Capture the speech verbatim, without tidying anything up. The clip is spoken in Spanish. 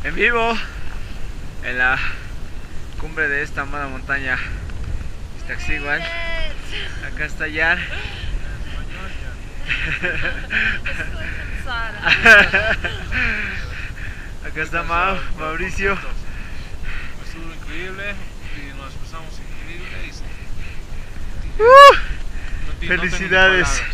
En vivo en la cumbre de esta amada montaña Iztaccíhuatl. Acá está Yar. Acá está Mau, Mauricio. Estuvo increíble y nos pasamos increíble. Y... Uh, no, felicidades.